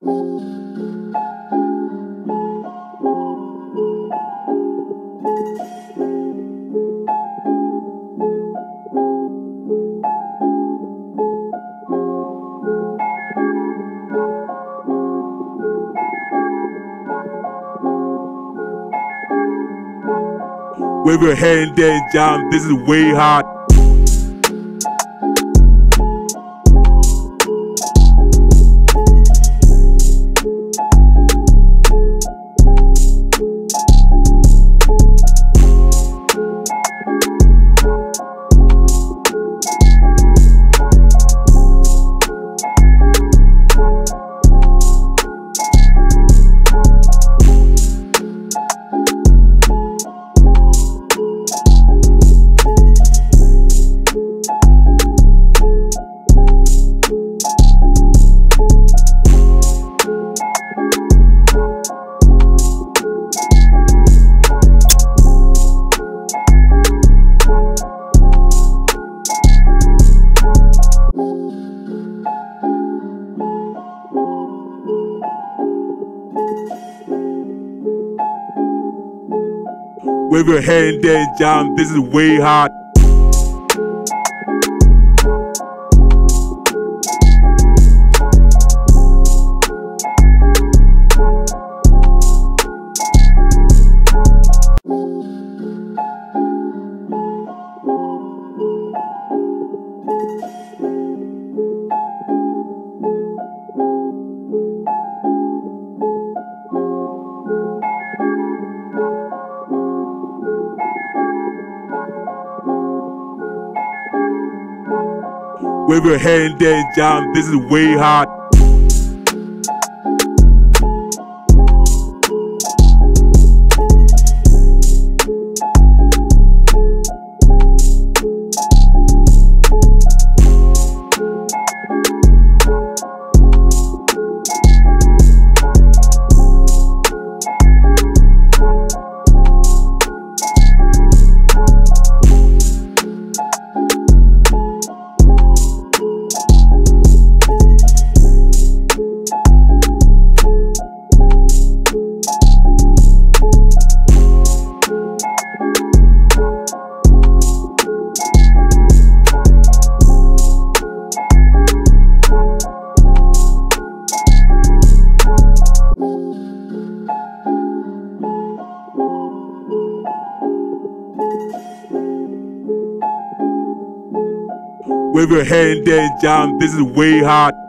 Wave your hand and jump, this is way hot. Wave your hand and jump, this is way hot. Wave your hand and jump, this is way hot. Wave your hand and jump, this is way hot.